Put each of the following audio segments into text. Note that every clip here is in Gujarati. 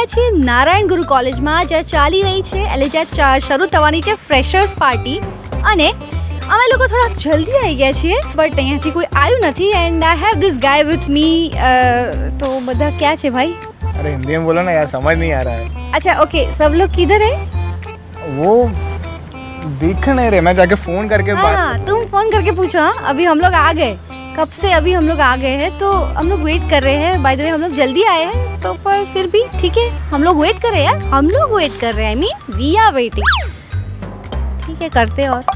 ગયા છીએ નારાયણ ગુરુ કોલેજમાં, જ્યાં ચાલી રહી છે એટલે જ્યાં શરૂ થવાની છે ફ્રેશર્સ પાર્ટી. અને અમે લોકો થોડાક જલ્દી આવી ગયા છીએ, બટ અહીંયાથી કોઈ આવ્યું નથી. And I have this guy with me. તો બધા ક્યાં છે ભાઈ? अरे हिंदी में बोलो ना यार, समझ नहीं आ रहा है. अच्छा ओके, सब लोग किधर है? वो दिख नहीं रहे, मैं जाके फोन करके हाँ, तुम फोन करके पूछो. हाँ, अभी हम लोग आ गए, कब से अभी हम लोग आ गए हैं, तो हम लोग वेट कर रहे हैं. बाय द वे हम लोग जल्दी आए हैं, तो पर फिर भी ठीक है, हम लोग वेट कर रहे हैं यार, हम लोग वेट कर रहे हैं. I mean we are waiting. ठीक है, करते और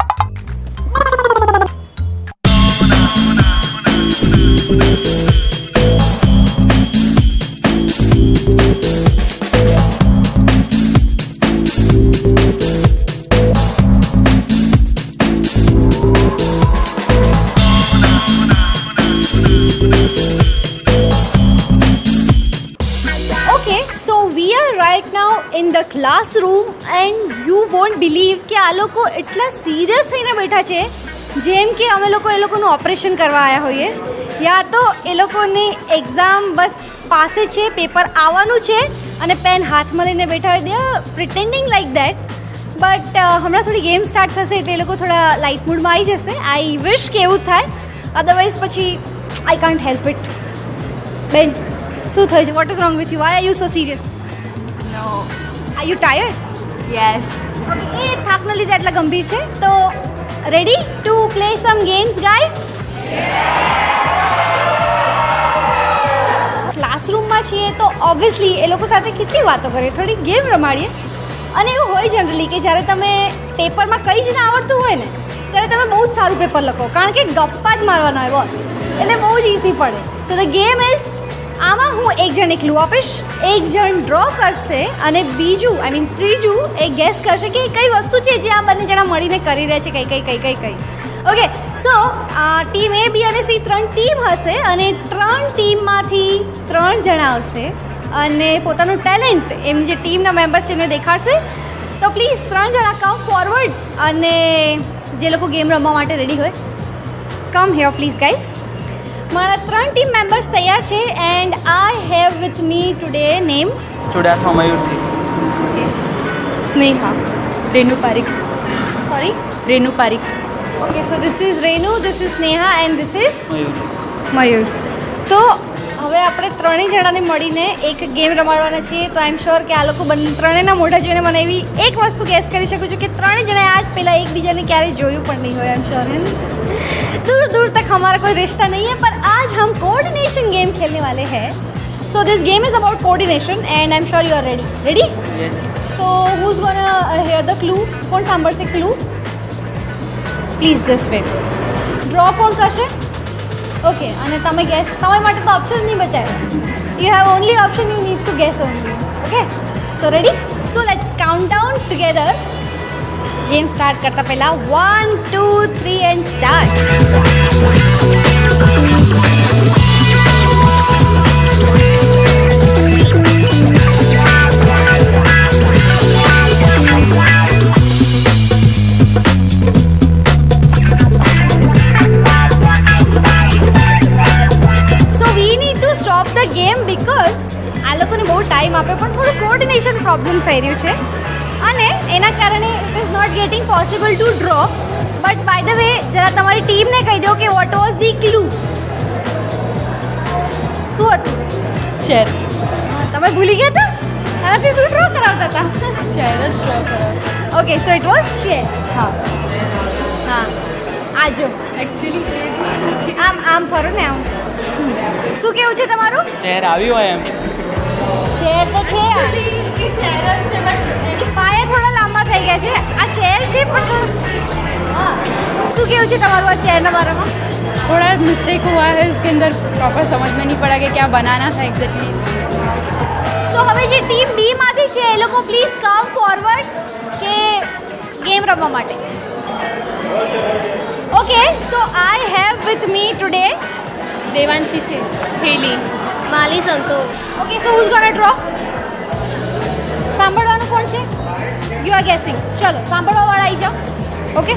in the classroom and you won't believe કે આ લોકો એટલા સિરિયસ થઈને બેઠા છે જેમ કે અમે લોકો એ લોકોનું ઓપરેશન કરવા આવ્યા હોઈએ, યા તો એ લોકોની એક્ઝામ બસ પાસે છે, પેપર આવવાનું છે અને પેન હાથમાં લઈને બેઠા હોય. They are pretending like that. But હમણાં થોડી ગેમ સ્ટાર્ટ થશે એટલે એ લોકો થોડા લાઇટ મૂડમાં આવી જશે. આઈ વિશ કે એવું થાય, અદરવાઇઝ પછી આઈ કાન્ટ હેલ્પ ઇટ. બેન, શું થયું છે? What is wrong with you? Why are you so serious? No. Are you tired? Yes. એ થાકના લીધે એટલા ગંભીર છે. તો ready to play some games guys? ક્લાસરૂમમાં છીએ તો ઓબ્વિયસલી એ લોકો સાથે કેટલી વાતો કરીએ, થોડી ગેમ રમાડીએ. અને એવું હોય જનરલી કે જ્યારે તમે પેપરમાં કંઈ જ ના આવડતું હોય ને ત્યારે તમે બહુ જ સારું પેપર લખો, કારણ કે ગપ્પા જ મારવાના હોય બસ, એટલે બહુ જ ઇઝી પડે. સો ધ ગેમ ઇઝ, આમાં હું એક જણને ક્લુ આપીશ, એક જણ ડ્રો કરશે અને બીજું આઈ મીન ત્રીજું એ ગેસ કરશે કે કઈ વસ્તુ છે જે આ બંને જણા મળીને કરી રહ્યા છે, કઈ. Okay, so team A, B અને C 3 ટીમ હશે અને 3 ટીમમાંથી 3 જણા આવશે અને પોતાનું ટેલેન્ટ એમની જે ટીમના મેમ્બર્સ છે એમને દેખાડશે. તો પ્લીઝ 3 જણા કમ ફોરવર્ડ, અને જે લોકો ગેમ રમવા માટે રેડી હોય કમ હિયર પ્લીઝ ગાઈઝ. મારા 3 ટીમ મેમ્બર્સ તૈયાર છે and I have with me today name Chudasama Mayursinh, Sneha. Renu Parikh. Sorry, Renu Parikh. Okay, so this is Renu, this is Sneha and this is Mayur. Mayur. તો હવે આપણે ત્રણેય જણાને મળીને એક ગેમ રમાડવાના છીએ. તો આઈ એમ શ્યોર કે આ લોકો ત્રણેયના મોઢા જોઈને મને એવી એક વસ્તુ ગેસ કરી શકું છું કે ત્રણેય જણાએ આજ પહેલાં એકબીજાને ક્યારેય જોયું પણ નહીં હોય. આઈ એમ શ્યોર है दूर दूर तक हमारा कोई रिश्ता नहीं है, पर आज हम कोऑर्डिनेशन गेम खेलने वाले हैं. So this game is about coordination and I am sure you are ready. Yes. So who is gonna hear the clue? कौन सांभळશે clue? Please this way. Draw કોણ કરશે? ઓકે, અને તમે ગેસ, તમારી માટે તો ઓપ્શન નહીં બચાય. You have only option, you need to guess only. Okay, so ready? So let's count down together. Game start करता पहला 1 2 3 and start. So we need to stop the game because આ લોકોને બહુ ટાઈમ આપે પણ થોડું કોઓર્ડિનેશન પ્રોબ્લેમ થઈ રહ્યું છે અને એના કારણે it is not getting possible to draw. But by the way, જરા તમારી ટીમને કહી દો કે વોટ વોઝ ધી ક્લુ? શું હતું? Chair. તમે ભૂલી ગયા હતા? આનાથી શું ડ્રો કરાવતા હતા? Chair જ draw કરાવ. Okay, so it was chair. હા. આજો Actually આમ ફરો ને, આમ. શું કેવું છે તમારું? ચેર આવી હોય એમ. ચેર તો છે, પાયા થોડા લાંબા થઈ ગયા છે. આ ચેર છે પણ હા. શું કેવું છે તમારું આ ચેરના બારામાં? थोड़ा मिस्टेक हुआ है उसके अंदर, प्रॉपर समझ में नहीं पड़ा कि क्या बनाना था एग्जैक्टली. સો હવે જે ટીમ બી માંથી છે એ લોકો પ્લીઝ કમ ફોરવર્ડ કે ગેમ રમવા માટે. Okay, so I have with me today Devanshi Theli, Mali Santosh. Okay, so who's gonna draw? સાંભળવાનું કોણ છે? You are guessing. ચલો, સાંભળવાવાળા આવી જાઓ. Okay,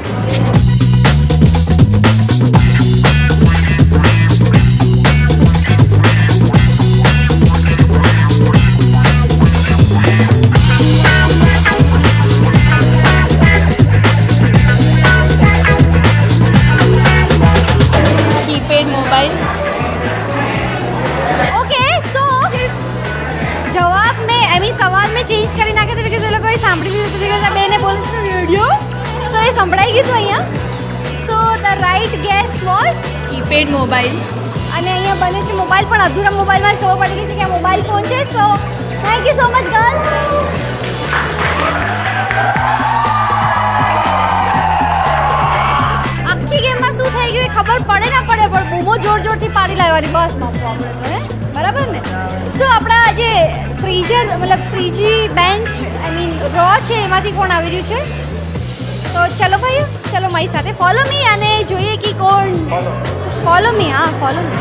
keypad mobile. Okay so જવાબ મેં આઈ મીન સવાલ મેં ચેન્જ કરી નાખ્યો તો બીકોઝ એ લોકોએ સાંભળી લીધું બીકોઝ આ બેને બોલે રેડિયો સો એ સંભળાઈ ગયું હતું અહીંયા so the right guess was keypad mobile. અને અહીંયા બને છે મોબાઈલ પણ અધૂરા મોબાઈલમાં જ ખબર પડી ગઈ છે કે આ મોબાઈલ ફોન છે so thank you so much girls. આખી ગેમમાં શું થઈ ગયું એ ખબર પડે ના પડે પણ બૂમો જોર જોરથી પાડી લાવવાની બસ માપો આપણે તો હે બરાબર ને. સો આપણા જે ત્રીજી બેન્ચ આઈ મીન રો છે એમાંથી કોણ આવી રહ્યું છે તો ચલો ભાઈઓ ચલો મારી સાથે ફોલો મી અને જોઈએ કે કોણ ફોલો મી હા ફોલો મી.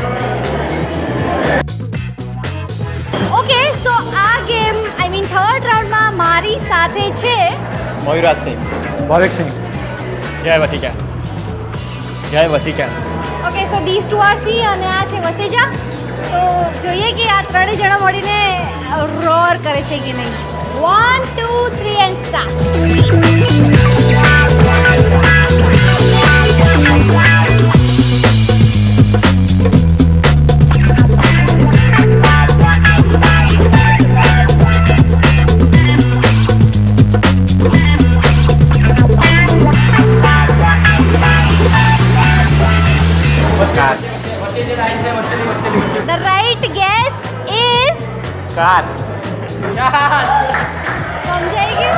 ઓકે સો આ ગેમ આઈ મીન થર્ડ રાઉન્ડમાં મારી સાથે છે મયુરાજ સિંહ, ભાવિક સિંહ, Jay Vasika, Jay Vasika. Okay so this two are C અને આ છે વસેજા. તો જોઈએ કે આ ત્રણેય જણા મળીને રોર કરે છે કે નહીં. 1 2 3 and start. Car, The right guess is car. સમજાઈ ગયું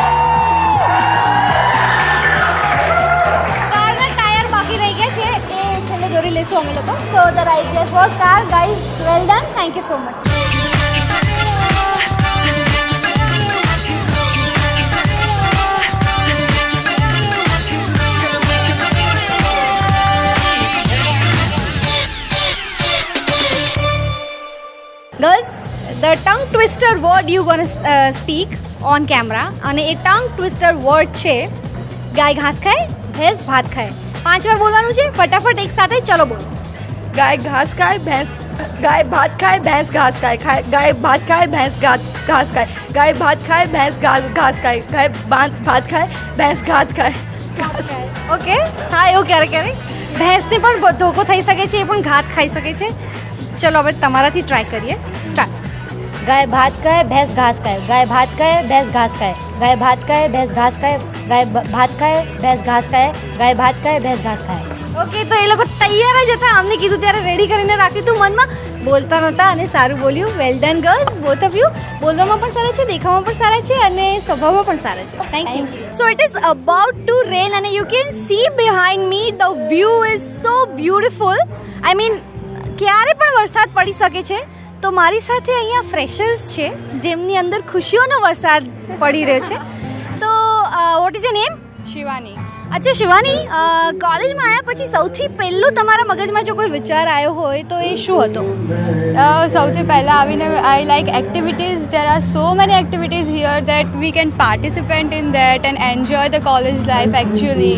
કારના ટાયર બાકી રહી ગયા છે એ છેલ્લે દોરી લેશું અમે લોકો. So the right guess was car guys well done thank you so much. Girls, the tongue twister word you gonna speak on camera અને એ tongue twister word છે ગાય ઘાસ ખાય ભેંસ ભાત ખાય. 5 વાર બોલવાનું છે ફટાફટ એક સાથે ચલો બોલો. गाय घास खाए भैंस गाय भात खाए भैंस घास खाए गाय भात खाए भैंस घास खाए गाय भात खाए भैंस घास खाए गाय भात खाए भैंस घात खाए. ઓકે હા એવું ક્યારેક ક્યારેક ભેંસને પણ ધોકો થઈ શકે છે એ પણ ઘાત ખાઈ શકે છે. ચલો હવે તમારાથી ટ્રાય કરીએ. સ્ટાર્ટ. गाय भात खाए भैंस घास खाए गाय भात खाए भैंस घास खाए गाय भात खाए भैंस घास खाए गाय भात खाए भैंस घास खाए गाय भात खाए भैंस घास खाए. ઓકે તો એ લોકો તૈયાર જ હતા અમને કીધું ત્યારે રેડી કરીને રાખ્યું હતું મનમાં બોલતા નહોતા અને સારું બોલ્યું. Well done girls both of you. બોલવામાં પણ સારા છે દેખાવામાં પણ સારા છે અને સ્વભાવમાં પણ સારા છે. Thank you. So it is about to rain અને you can see behind me the view is so beautiful. I mean ક્યારે પણ વરસાદ પડી શકે છે તો મારી સાથે અહીંયા ફ્રેશર્સ છે જેમની અંદર ખુશીઓનો વરસાદ પડી રહ્યો છે. તો what is your name? Shivani. અચ્છા શિવાની કોલેજમાં આવ્યા પછી સૌથી પહેલું તમારા મગજમાં જો કોઈ વિચાર આવ્યો હોય તો એ શું હતો? સૌથી પહેલાં આવીને I like activities. There are so many activities here that we can participate in that and enjoy the college life actually.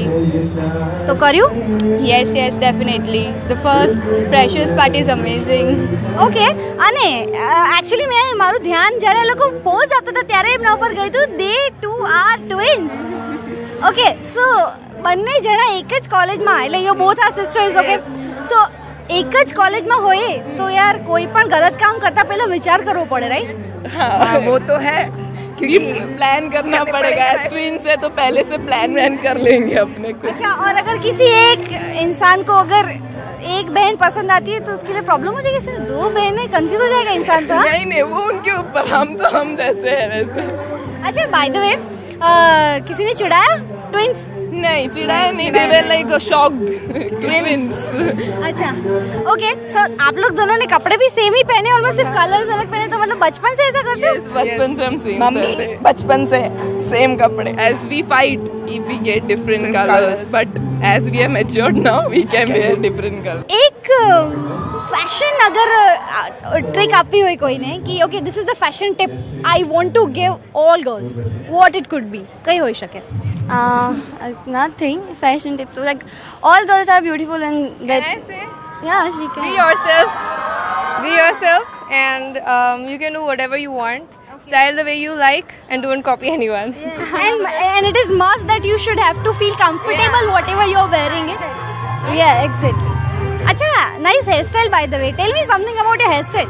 તો કર્યું? Yes yes definitely. The first freshers party is amazing. Okay અને એકચ્યુઅલી મેં મારું ધ્યાન જ્યારે એ લોકો પોઝ આપતા હતા ત્યારે એમના ઉપર ગયું હતું they two are twins. Okay so બંને જણા એક જ કોલેજમાં એટલે you both are sisters. Okay so એક જ કોલેજમાં હોઈએ તો યાર કોઈ પણ ગલત કામ કરતા પહેલા વિચાર કરવો પડે રાઈટ? हाँ वो तो है क्योंकि प्लान करना पड़ेगा. एज ट्विंस है तो पहले से प्लान व्लान कर लेंगे अपने कुछ. अच्छा और अगर किसी एक इंसान को अगर एक बहन पसंद आती है तो उसके लिए प्रॉब्लम हो जाएगी? सिर्फ 2 बहनें कंफ्यूज हो जाएगा इंसान तो. नहीं नहीं वो उनके ऊपर, हम जैसे है वैसे. अच्छा बाय द वे किसी ने चिढ़ाया ट्विंस? नहीं चिढ़ाया नहीं. They were like shocked twins. अच्छा ओके सो आप लोग दोनों ने कपड़े भी सेम ही पहने और सिर्फ कलर्स अलग पहने तो मतलब बचपन से ऐसा करते हो? बचपन से हम सेम करते हैं. बचपन से सेम कपड़े. As we fight if we get different colors but as we are matured now we can wear different colors. एक फैशन अगर ट्रिक આપવી હોય કોઈને કે okay this is the fashion tip I want to give all girls what it could be કઈ હોઈ શકે? Nothing fashion tip. So like all girls are beautiful and get. Can I say? Yeah, she can. Be yourself and you can do whatever you want. Style the way you like and don't copy anyone. and it is must that you should have to feel comfortable whatever you're wearing it. Yeah, exactly. अच्छा, nice hair style by the way. Tell me something about your hair style.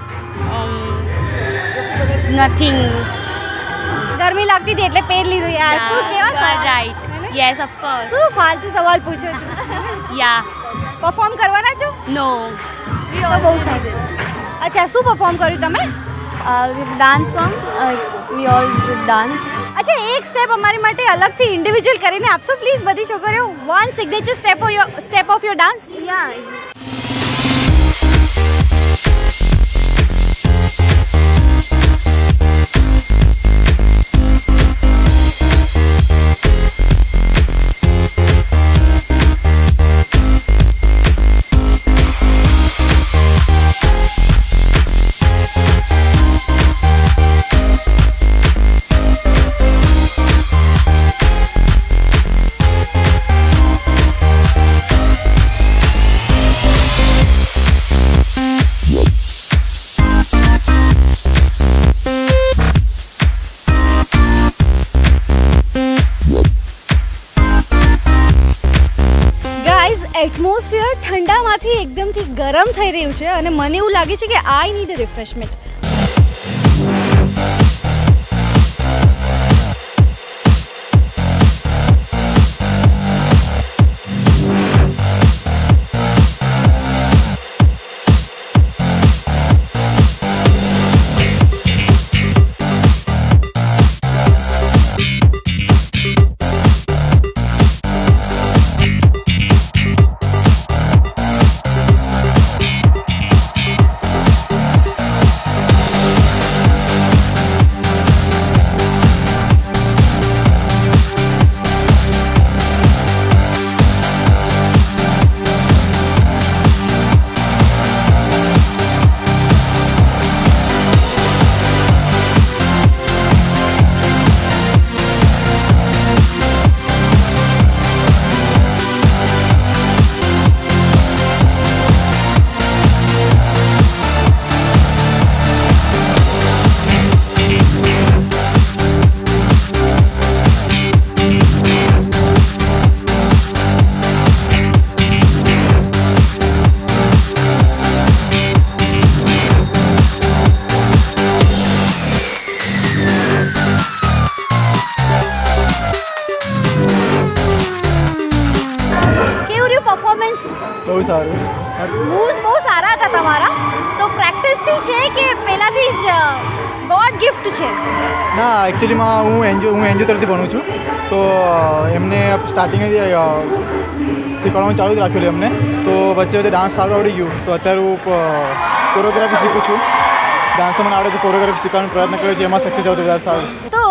Nothing. ગરમી લાગતી હતી એટલે પહેર લીધું યાર. શું કેવા Right. Yes, of course. શું ફાલતુ સવાલ પૂછો છો? Yeah. પરફોર્મ કરવાના છો? No. તો બહુ સારું. અચ્છા, શું પરફોર્મ કર્યું તમે? Dance form. We all did dance. અચ્છા, એક સ્ટેપ અમારી માટે અલગથી ઇન્ડિવિજ્યુઅલ કરીને આપશો પ્લીઝ બધી છોકરીઓ? One signature step of your dance. Yeah. Atmosphere ઠંડામાંથી એકદમથી ગરમ થઈ રહ્યું છે અને મને એવું લાગે છે કે આઈ નીડ અ રિફ્રેશમેન્ટ. બહુ સારું. મૂવ્સ બહુ સારા હતા તમારા. તો પ્રેક્ટિસથી છે કે પહેલાથી જ ગોડ ગિફ્ટ છે? ના, એકચ્યુઅલીમાં હું એનજીઓ તરફથી ભણું છું. તો એમને સ્ટાર્ટિંગથી શીખવાડવાનું ચાલુ જ રાખ્યું એમને. તો વચ્ચે વચ્ચે ડાન્સ સારું આવડી ગયું. તો અત્યારે હું કોરિયોગ્રાફી શીખું છું. ડાન્સ તો મને આવડે છે, કોરિયોગ્રાફી શીખવાનો પ્રયત્ન કર્યો છે. એમાં સક્સેસ આવતો વધારે સારું. तो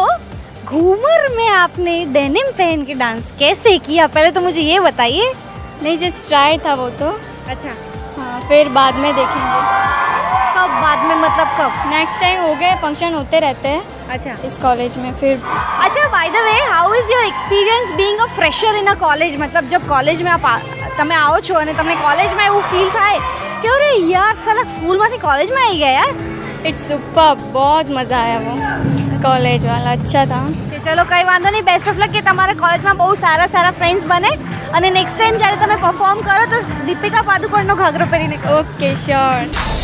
घूमर में आपने डेनिम पहन के डांस कैसे किया, पहले तो मुझे ये बताइए. नहीं, जस्ट ट्राई था वो तो. अच्छा, हाँ, फिर बाद में देखेंगे. कब बाद में मतलब कब? नेक्स्ट टाइम हो गए, फंक्शन होते रहते हैं अच्छा इस कॉलेज में. फिर अच्छा, by the way how is your experience being a fresher in a college? मतलब जब कॉलेज में તમે આવો છો અને તમને કોલેજમાં એવું ફીલ થાય કે અરે યાર સાલા સ્કૂલમાંથી કોલેજમાં આવી ગયા યાર. It's super. बहुत मज़ा आया वो कॉलेज वाला. अच्छा था. ચલો કંઈ વાંધો નહીં. બેસ્ટ ઓફ લક કે તમારા કોલેજમાં બહુ સારા સારા ફ્રેન્ડ્સ બને અને નેક્સ્ટ ટાઈમ જ્યારે તમે પરફોર્મ કરો તો દીપિકા પાદુકોણનો ઘાઘરો પહેરીને કરો. Okay, sure.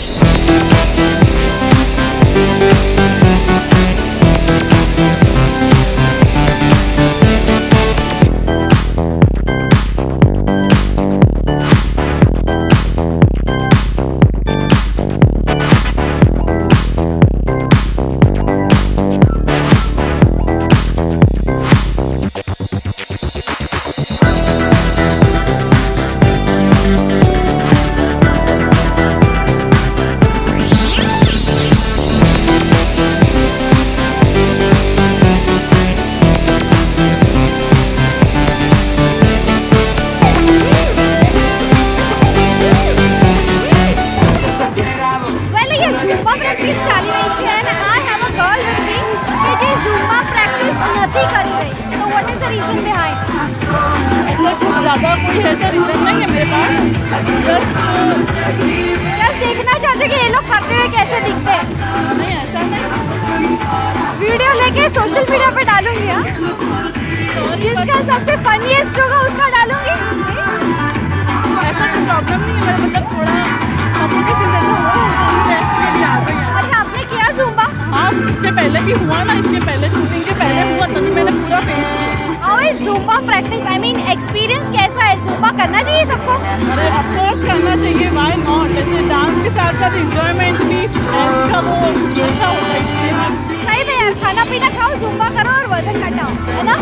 देखना चाहते कि ये लोग करते हुए कैसे दिखते हैं. वीडियो लेके सोशल मीडिया पे डालूंगी. जिसका सबसे फनीएस्ट होगा उसका डालूंगी. ऐसा कोई प्रॉब्लम नहीं है, मतलब हुआ ना इसके पहले, शूटिंग के पहले हुआ, तभी मैंने पूरा फिनिश किया। How is Zumba practice? I mean experience कैसा है? जुम्बा करना चाहिए सबको? अरे ऑफकोर्स करना चाहिए, व्हाई नॉट। जैसे डांस के साथ साथ इंजॉयमेंट भी का वो अच्छा होता है इसलिए। सही में यार, खाना पीना खाओ, जुम्बा करो और वजन घटाओ, है ना?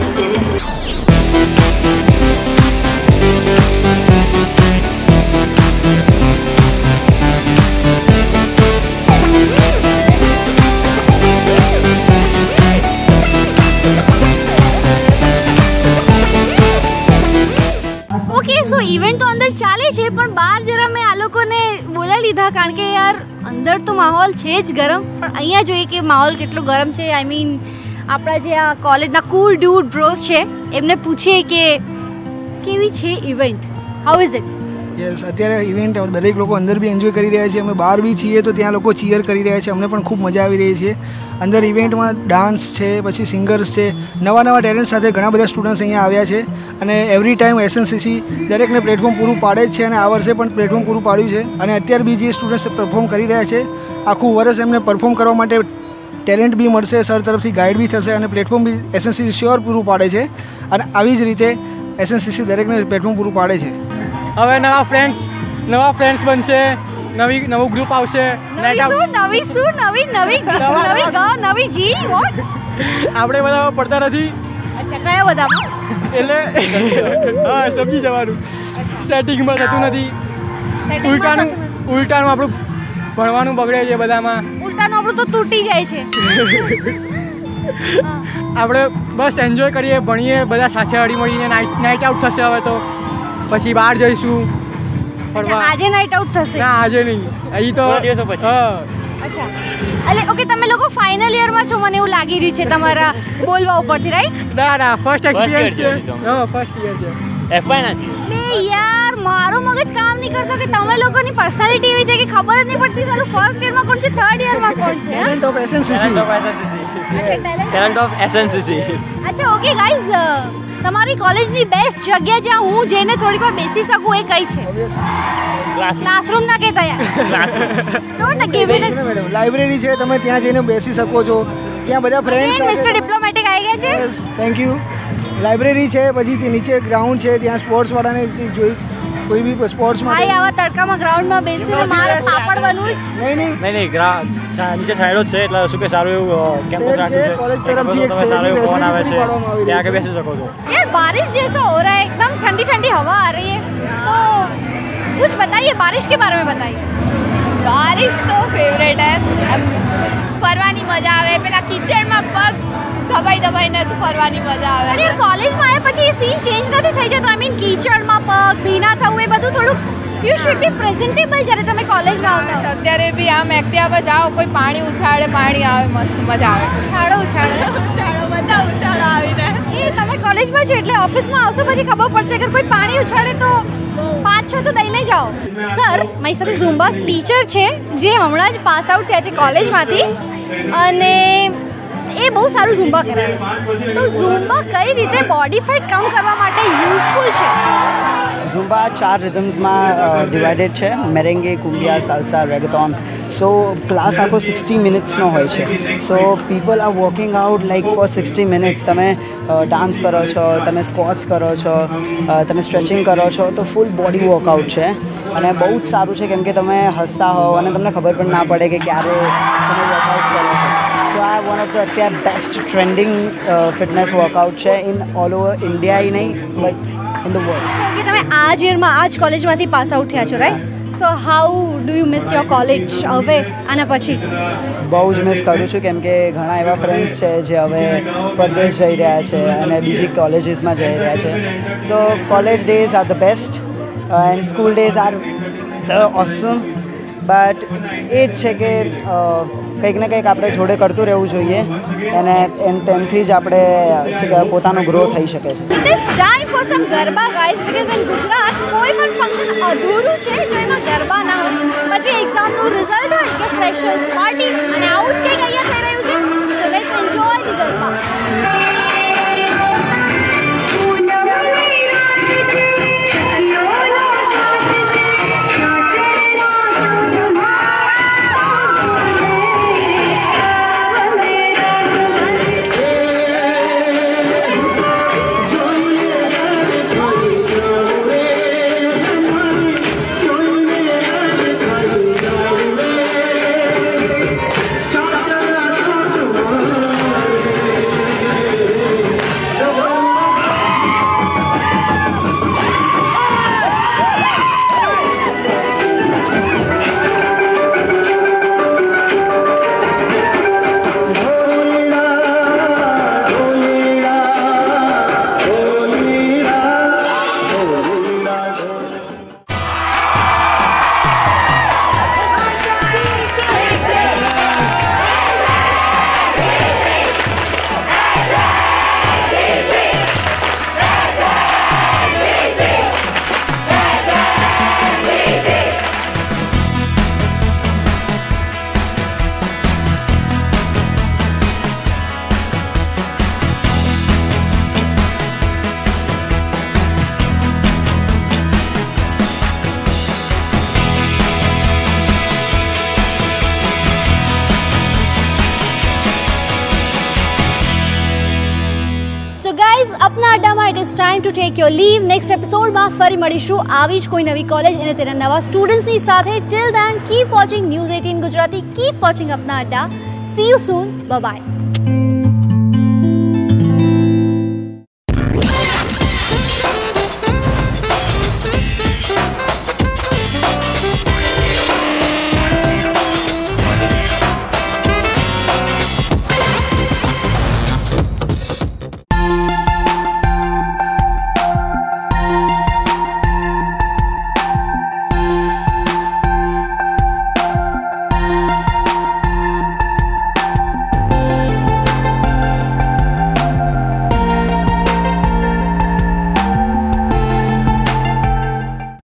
ઓકે, સો ઇવેન્ટ તો અંદર ચાલે છે, પણ બહાર જરા મેં આ લોકોને બોલાવી લીધા કારણ કે યાર અંદર તો માહોલ છે જ ગરમ, પણ અહીંયા જોઈએ કે માહોલ કેટલો ગરમ છે. આઈ મીન આપણા જે આ કોલેજના કૂલ ડૂડ બ્રોસ છે એમને પૂછીએ કે કેવી છે event, how is it? Yes, અત્યારે ઇવેન્ટ દરેક લોકો અંદર બી એન્જોય કરી રહ્યા છે. અમે બહાર બી છીએ તો ત્યાં લોકો ચીયર કરી રહ્યા છે. અમને પણ ખૂબ મજા આવી રહી છે. અંદર ઇવેન્ટમાં ડાન્સ છે, પછી સિંગર્સ છે, નવા ટેલેન્ટ સાથે ઘણા બધા સ્ટુડન્ટ્સ અહીંયા આવ્યા છે. અને એવરી ટાઈમ એસએનસીસી દરેકને પ્લેટફોર્મ પૂરું પાડે જ છે અને આ વર્ષે પણ પ્લેટફોર્મ પૂરું પાડ્યું છે. અને અત્યારે બી જે સ્ટુડન્ટ્સ પરફોર્મ કરી રહ્યા છે, આખું વર્ષ એમને પરફોર્મ કરવા માટે ટેલેન્ટ બી મળશે, સર તરફથી ગાઈડ બી થશે અને પ્લેટફોર્મ બી એસએનસીસી શ્યોર પૂરું પાડે છે. અને આવી જ રીતે એસએનસીસી દરેકને પ્લેટફોર્મ પૂરું પાડે છે. હવે નવા ફ્રેન્ડ્સ બનશે, નવું ગ્રુપ આવશે. નવી જી વોટ? આપણે બધા પડતા નથી અચ્છા, કયા બધામાં? એટલે હા સમજી જવાનું. સેટિંગમાં થતું નથી. ઉલટાનું આપણું ભણવાનું બગડે છે બધામાં. ઉલટાનું આપણું તો તૂટી જાય છે. આપણે બસ એન્જોય કરીએ, ભણીએ, બધા સાથે હળી મળીને. નાઇટ આઉટ થશે હવે તો, પછી બહાર જઈશું ફરવા. આજે નાઇટ આઉટ થશે? ના આજે નહીં, અહીં તો દિવસો પછી. હા અચ્છા, એટલે ઓકે, તમે લોકો ફાઇનલ યરમાં છો મને એવું લાગી રહ્યું છે તમારા બોલવા ઉપરથી, રાઈટ? ના ફર્સ્ટ એક્સપિરિયન્સ છે. હા ફર્સ્ટ યર છે. એફવાય ના છે. બે યાર, મારો મગજ કામ નહીં કરતો કે તમે લોકોની પર્સનાલિટી એવી છે કે ખબર જ નહીં પડતી સાલું ફર્સ્ટ યરમાં કોણ છે, થર્ડ યરમાં કોણ છે. Talent of SNCC. અચ્છા ઓકે ગાઈઝ, તમારી કોલેજની બેસ્ટ જગ્યા જ્યાં હું જઈને થોડીક વાર બેસી શકું એ કઈ છે? ક્લાસરૂમ ના કહેતા યાર, લાઇબ્રેરી છે, તમે ત્યાં જઈને બેસી શકો છો. ત્યાં બધા ફ્રેન્ડ્સ. મિસ્ટર ડિપ્લોમેટિક આવી ગયા છે. Thank you. લાઇબ્રેરી છે, પછી નીચે ગ્રાઉન્ડ છે, ત્યાં સ્પોર્ટ્સ વાળાને જોઈ કોઈ બી સ્પોર્ટ્સમાં. ભાઈ આવા તડકામાં ગ્રાઉન્ડમાં બેસીને મારે પાપડ બનવું જ નહીં નીચે સાઈડ જ છે, એટલે શું કે સારું એવું કેમ્પસ રાખ્યું છે. કોલેજ તરફથી એક સારું એવું ફોન આવે છે, આવી ત્યાં આગળ બેસી શકો છો. यार बारिश जैसा हो रहा है, एकदम ठंडी ठंडी हवा आ रही है, तो कुछ बताइए बारिश के बारे में बताइए. बारिश तो फेवरेट है. ફરવાની મજા આવે, પેલા કિચડમાં પગ દબાઈને ફરવાની મજા આવે. અરે કોલેજમાં આવ્યા પછી એ સીન ચેન્જ નથી થઈ જતો? આઈ મીન કીચડમાં પગ ભીના થવું એ બધું થોડુંક યુ શુડ બી પ્રેઝન્ટેબલ જ્યારે તમે કોલેજમાં આવતા હો. અત્યારે બી આમ એક્ટિવા પર જાઓ, કોઈ પાણી ઉછાળે, પાણી આવે, મસ્ત મજા આવે. ઉછાળો બધા ઉછાળો આવીને. એ તમે કોલેજમાં છો એટલે ઓફિસમાં આવશો પછી ખબર પડશે અગર કોઈ પાણી ઉછાળે તો 5-6 તો દઈને જાઓ. સર, મારી સાથે ઝુમ્બા ટીચર છે જે હમણાં જ પાસ આઉટ થયા છે કોલેજમાંથી અને એ બહુ સારું ઝુમ્બા કરાવે છે. તો ઝુમ્બા કઈ રીતે બોડી ફેટ કમ કરવા માટે યુઝફુલ છે? ઝુમ્બા 4 રિધમ્સમાં ડિવાઇડેડ છે: મેરેંગે, કુમ્બિયા, સાલ્સા, રેગેટોન. સો ક્લાસ આખો 60 મિનિટ્સનો હોય છે. So people are walking out like for 60 minutes. તમે ડાન્સ કરો છો, તમે સ્ક્વોટ્સ કરો છો, તમે સ્ટ્રેચિંગ કરો છો, તો ફૂલ બોડી વર્કઆઉટ છે અને બહુ જ સારું છે કેમ કે તમે હસતા હો અને તમને ખબર પણ ના પડે કે ક્યારે તમે વર્કઆઉટ કરો છો. સો આ વન ઓફ ધ અત્યારે બેસ્ટ ટ્રેન્ડિંગ ફિટનેસ વર્કઆઉટ છે ઇન ઓલ ઓવર ઇન્ડિયા નહીં બટ ઇન ધ વર્લ્ડ. કે તમે આ યરમાં આ જ કોલેજમાંથી પાસ આઉટ થયા છો, right? So how do you miss your college હવે આના પછી? બહુ જ મિસ કરું છું કેમ કે ઘણા એવા ફ્રેન્ડ્સ છે જે હવે પરદેશ જઈ રહ્યા છે અને બીજી કોલેજીસમાં જઈ રહ્યા છે. So college days are the best and school days are the awesome. But એ જ છે કે કંઈક ને કંઈક આપણે જોડે કરતું રહેવું જોઈએ અને તેનાથી જ આપણે પોતાનો ગ્રો થઈ શકે છે. It is time for some garba guys, because in Gujarat કોઈ પણ ફંક્શન અધૂરું છે જો એમાં ગરબા ના હોય. પછી એક્ઝામનું રિઝલ્ટ હોય કે ફ્રેશર્સ પાર્ટી અને આવું જ કંઈક અહીંયા થઈ રહ્યું છે. So let's enjoy the garba. Time to take your leave. Next એપિસોડમાં ફરી મળીશું આવી જ કોઈ નવી કોલેજ અને તેના નવા સ્ટુડન્ટ્સની સાથે. Till then keep watching news 18 Gujarati. Keep watching Apna Adda. See you soon. By.